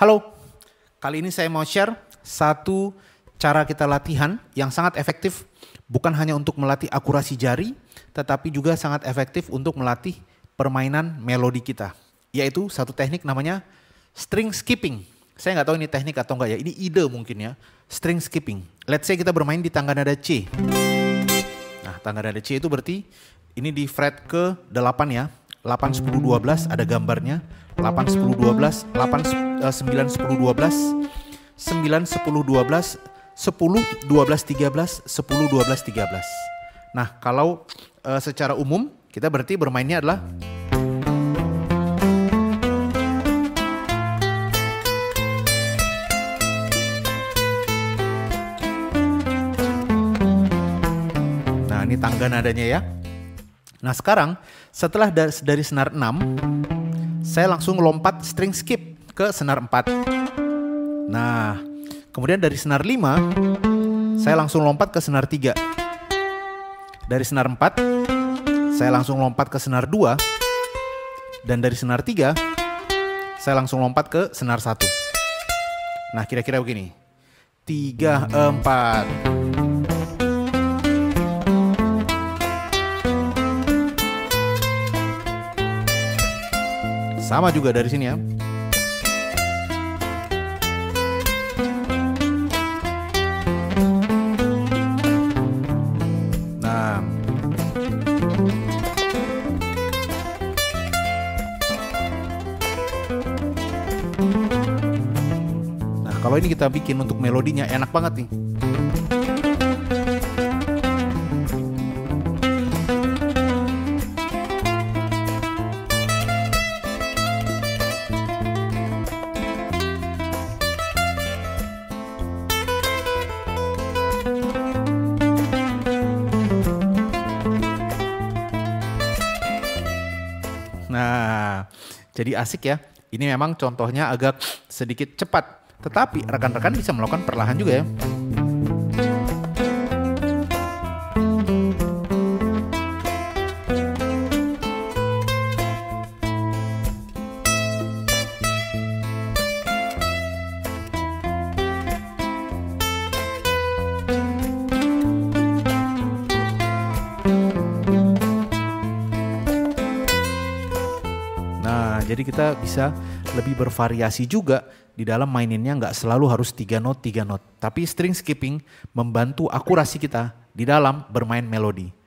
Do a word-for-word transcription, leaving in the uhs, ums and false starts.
Halo, kali ini saya mau share satu cara kita latihan yang sangat efektif, bukan hanya untuk melatih akurasi jari, tetapi juga sangat efektif untuk melatih permainan melodi kita. Yaitu satu teknik namanya string skipping. Saya nggak tahu ini teknik atau enggak ya, ini ide mungkin ya, string skipping. Let's say kita bermain di tangga nada C. Nah, tangga nada C itu berarti ini di fret ke delapan ya, delapan, sepuluh, dua belas ada gambarnya. delapan, sepuluh, dua belas, delapan, sembilan, sepuluh, dua belas, sembilan, sepuluh, dua belas, sepuluh, dua belas, tiga belas, sepuluh, dua belas, tiga belas. Nah, kalau uh, secara umum kita berarti bermainnya adalah nah, ini tangga nadanya ya. Nah, sekarang setelah dari, dari senar enam, saya langsung lompat string skip ke senar empat. Nah, kemudian dari senar lima, saya langsung lompat ke senar tiga. Dari senar empat, saya langsung lompat ke senar dua. Dan dari senar tiga, saya langsung lompat ke senar satu. Nah, kira-kira begini. tiga, empat. Sama juga dari sini ya. Nah. Nah, kalau ini kita bikin untuk melodinya enak banget nih. Nah, jadi asik ya. Ini memang contohnya agak sedikit cepat, tetapi rekan-rekan bisa melakukan perlahan juga ya. Nah, jadi kita bisa lebih bervariasi juga di dalam maininnya, nggak selalu harus tiga not, tiga not. Tapi string skipping membantu akurasi kita di dalam bermain melodi.